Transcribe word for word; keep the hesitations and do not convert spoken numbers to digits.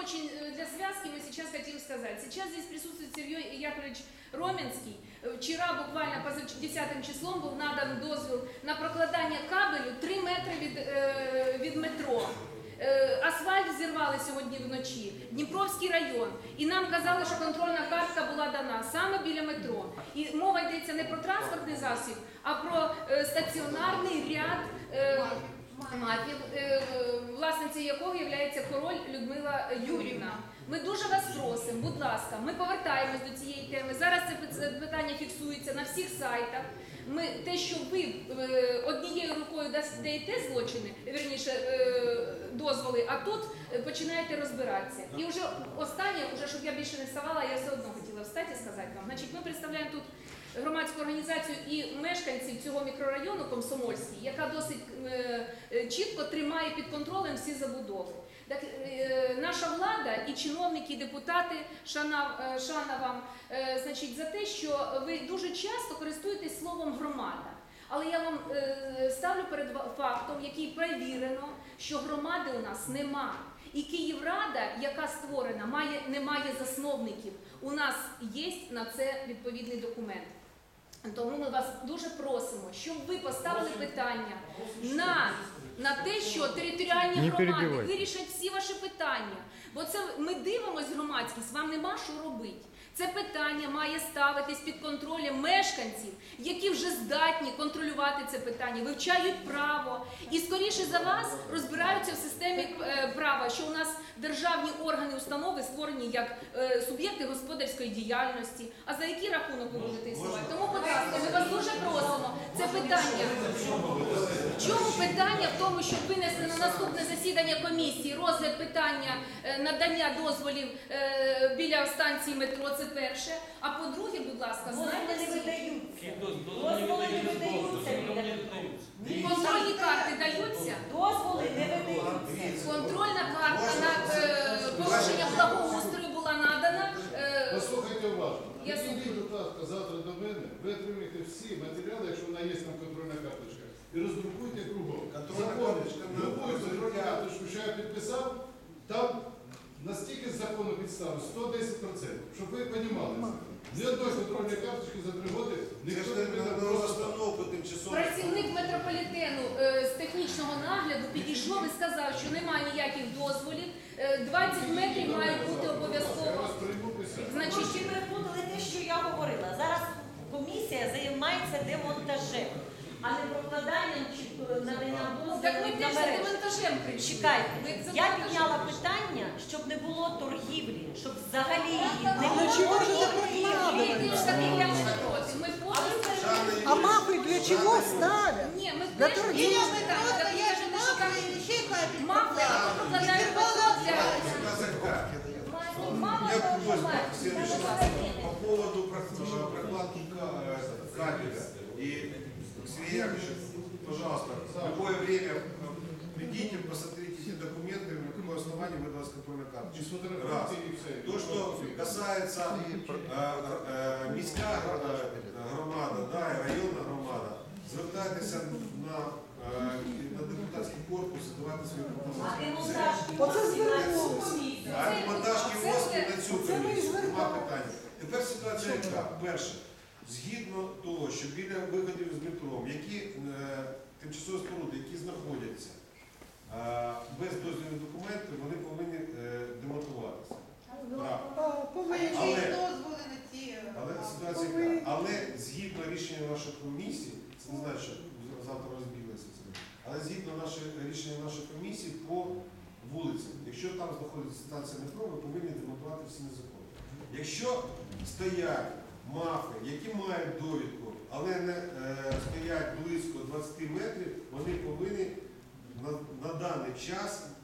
очень для связки мы сейчас хотим сказать. Сейчас здесь присутствует Сергей Яковлевич Роменский. Вчера буквально десятым числом був надан дозвіл на прокладання кабелю три метри від, е, від метро. Е, асфальт зірвали сьогодні вночі, Дніпровський район. І нам казали, що контрольна картка була дана саме біля метро. І мова йдеться не про транспортний засіб, а про е, стаціонарний ряд е, мафів, е, власницею якого є Король Людмила Юрівна. Ми дуже вас просимо, будь ласка, ми повертаємось до цієї теми. Зараз це питання фіксується на всіх сайтах. Ми, те, що ви е, однією рукою даєте злочини, вірніше, е, дозволи, а тут починаєте розбиратися. І вже останнє, вже, щоб я більше не вставала, я все одно хотіла встати і сказати вам. Значить, ми представляємо тут громадську організацію і мешканців цього мікрорайону Комсомольський, яка досить е, чітко тримає під контролем всі забудови. Так, е, наша влада і чиновники, і депутати, шана, е, шана вам, е, значить, за те, що ви дуже часто користуєтесь словом «громада». Але я вам е, ставлю перед фактом, який перевірено, що громади у нас нема. І Київрада, яка створена, має, не має засновників. У нас є на це відповідний документ. Тому ми вас дуже просимо, щоб ви поставили питання на, на те, що територіальні громади вирішать всі ваші питання. Бо це ми дивимося громадськість, вам нема що робити. Це питання має ставитись під контролем мешканців, які вже здатні контролювати це питання, вивчають право і скоріше за вас розбираються в системі права, що у нас державні органи, установи створені як суб'єкти господарської діяльності. А за який рахунок ви будете існувати? Тому, будь ласка, ми вас дуже просимо. Це питання. В чому питання? В тому, щоб винесли на наступне засідання комісії розгляд питання надання дозволів біля станції метро. Це перше. А по-друге, будь ласка, знаєте, не видаються. Дозволи не видаються. Контрольні карти даються? Дозволи не видаються. Контрольна карта на е, порушення благоустрою була надана. Е, Послухайте уважно. Я Підійдіть, будь ласка, завтра до мене, ви отримаєте всі матеріали, якщо вона є там контрольна карточка, і роздрукуйте кругом. Контрольна карточка на любую контрольну карточку, що я підписав, там настільки з закону підстави сто десять відсотків, щоб ви розуміли. Ні одної контрольної карточки за три роки ніхто не піде. Працівник метрополітену е, з технічного нагляду підійшов і сказав, що немає ніяких дозволів, е, двадцять метрів мають бути Я обов'язково. вас прийму писати. Значить, чи переплутали те, що я говорила? Зараз комісія займається демонтажем, а не прокладанням чи наданням дозволу Так ми на теж за мережу. демонтажем прийшли. Чекайте, Ви за я демонтажем підняла прийшли. питання, щоб не було торгівлі, щоб взагалі її не для було чого ж це торгівлі. Ми теж таки я не проти. Ми повністю... А мапы для чего ставят? Ні, ми Для теж... торгівлі. Ні, ні, ми так, так, я ж не шукаю. Мапи, а ми прокладаємо для... У меня просьба следующая по поводу прок- прокладки ка- кабеля. И, Сергей Яковлевич, пожалуйста, в любое время придите, посмотрите эти документы, на какое основание вы даете контрольную І карточку. Раз. сфотографуйте і все. То, что касается э, міська громада, да, і районна громада, звертайтеся на, е, на депутатський корпус і давайте свої А пропозиції. демонтаж Оце на зверху. цю комісію. А демонтажні Це мостки вже- на цю це ми комісію, нема звертали. питання. Тепер ситуація яка? Перше, згідно того, що біля виходів з метро, які е, тимчасові споруди, які знаходяться е, без дозвільних документів, вони повинні е, демонтуватися. Так. Повинні. Але, дозволи на ті. але ситуація яка? Але згідно рішення нашої комісії, це не значить, що завтра розбіглися це, але згідно нашої, рішення нашої комісії по вулицям, якщо там знаходиться станція метро, ви повинні демонтувати всі незаконні. Якщо стоять мафи, які мають довідку, але не е, стоять близько двадцяти метрів, вони повинні на, на даний час